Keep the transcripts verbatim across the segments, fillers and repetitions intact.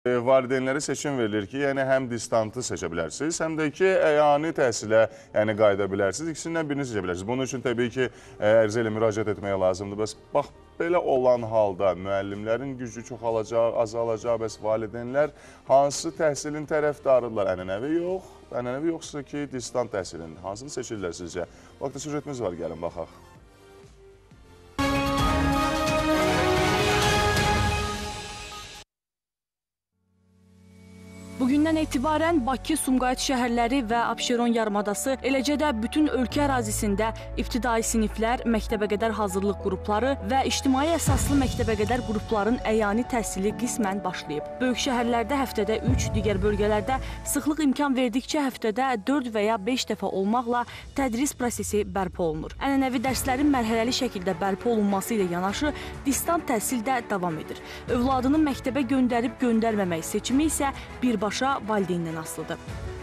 Valideynlərə seçim verilir ki, yəni həm distantı seçə bilərsiniz, həm də ki, əyani təhsilə yəni, qayıda bilərsiniz. İkisindən birini seçə bilərsiniz. Bunun üçün təbii ki, ərizə ilə müraciət etməyə lazımdır. Bəs bax, belə olan halda müəllimlərin gücü çoxalacaq, azalacaq, bəs valideynlər hansı təhsilin tərəfdarıdırlar? Ənənəvi yox, ənənəvi yoxsa ki, distant təhsilin. Hansını seçirlər sizcə? Vaxtda süjetimiz var, gəlin baxaq. Bugündən etibarən Bakı, Sumqayıt şəhərləri və Abşeron yarımadası, eləcə də bütün ölkə ərazisində ibtidai siniflər, məktəbəqədər hazırlıq qrupları və ictimai əsaslı məktəbəqədər qrupların əyani təhsili qismən başlayıb. Böyük şəhərlərdə həftədə üç, digər bölgələrdə sıxlıq imkan verdikcə həftədə dörd və ya beş dəfə olmaqla tədris prosesi bərpa olunur. Ənənəvi dərslərin mərhələli şəkildə bərpa olunması ilə yanaşı, distant təhsil də davam edir. Övladını məktəbə göndərib göndərməmək seçimi isə birbaşa valideyndən asılıdır.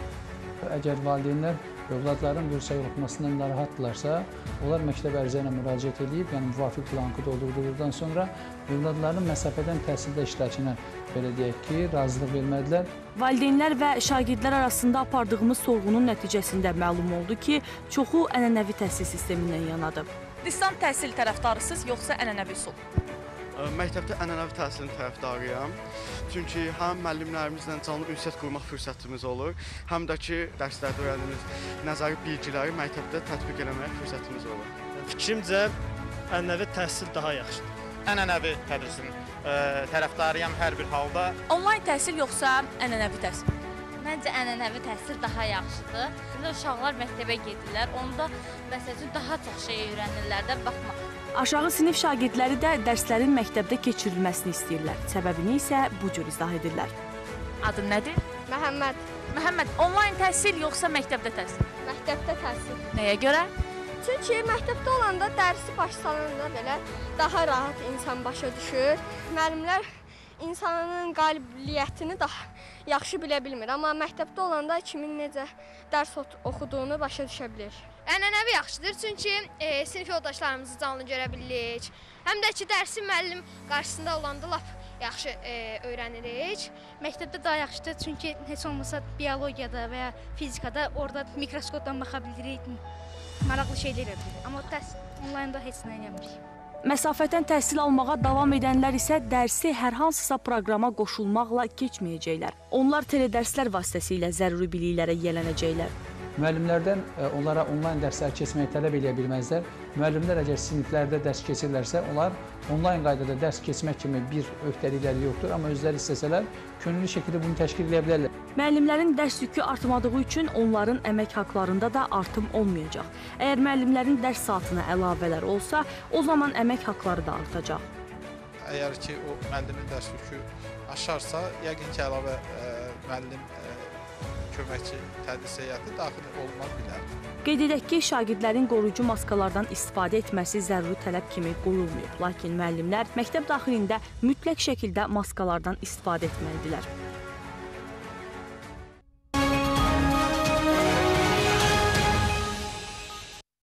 Əgər valideynlər övladların bursa yoxlamasından narahatdırlarsa, onlar məktəb ərizə ilə müraciət edib, yəni müvafiq blankı doldurduqdan sonra övladların məsafədən təhsildə iştirakına belə deyək ki, razılıq vermədilər. Valideynlər və şagirdlər arasında apardığımız sorğunun nəticəsində məlum oldu ki, çoxu ənənəvi təhsil sistemindən yanadır. Distant təhsil tərəfdarısınız, yoxsa ənənəvi üsul? Məktəbdə ənənəvi təhsilin tərəfdarıyam. Çünki həm müəllimlərimizlə canlı ünsiyyət qurmaq fürsətimiz olur, həm də ki, dərslərdə öyrəndiyimiz nəzəri bilgiləri məktəbdə tətbiq eləməyə fürsətimiz olur. Fikrimcə, ənənəvi təhsil daha yaxşıdır. Ənənəvi tədrisin tərəfdarıyam hər bir halda. Onlayn təhsil yoxsa ənənəvi təhsil? Məncə ənənəvi təhsil daha yaxşıdır. Uşaqlar məktəbə gedirlər, onda məsələn daha çox şey öyrənirlər də, baxmaq. Aşağı sinif şagirdləri də dərslərin məktəbdə keçirilməsini istəyirlər. Səbəbini isə bu cür izah edirlər. Adın nədir? Məhəmməd. Məhəmməd, onlayn təhsil yoxsa məktəbdə təhsil? Məktəbdə təhsil. Nəyə görə? Çünki məktəbdə olanda dərsi başa salanda belə daha rahat insan başa düşür. Müəllimlər insanın qabiliyyətini daha yaxşı bilə bilmir. Amma məktəbdə olanda kimin necə dərs oxuduğunu başa düşə bilir. Ənənəvi yaxşıdır, çünki e, sinif yoldaşlarımızı canlı görə bilirik. Həm də ki, dərsi müəllim qarşısında olanda lap yaxşı e, öyrənirik. Məktəbdə daha yaxşıdır, çünki heç olmasa biologiyada və ya fizikada orada mikroskopdan baxa bilirik, maraqlı şeylər edirik. Amma təhsil onlaynda heç nə eləmirik. Məsafətən təhsil almağa davam edənlər isə dərsi hər hansısa proqrama qoşulmaqla keçməyəcəklər. Onlar teledərslər vasitəsilə zəruri biliklərə yiyələnəcəklər. Müəllimlərdən onlara onlayn dərslər keçməyi tələb edə bilməzlər. Müəllimlər əgər siniflərdə dərs keçirlərsə, onlar onlayn qaydada dərs keçmək kimi bir öhdəlikləri yoxdur, amma özləri istəsələr, könüllü şəkildə bunu təşkil edə bilərlər. Müəllimlərin dərs yükü artmadığı üçün onların əmək haqlarında da artım olmayacaq. Əgər müəllimlərin dərs saatına əlavələr olsa, o zaman əmək haqları da artacaq. Əgər ki, o müəllimin dərs yükü aşarsa, yəqin ki, əlavə ə, müəllim ə, köməkçi tədris heyəti daxil olma bilər. Qeyd edək ki, şagirdlərin qoruyucu maskalardan istifadə etməsi zəruri tələb kimi qoyulmayıb. Lakin müəllimlər məktəb daxilində mütləq şəkildə maskalardan istifadə etməlidirlər.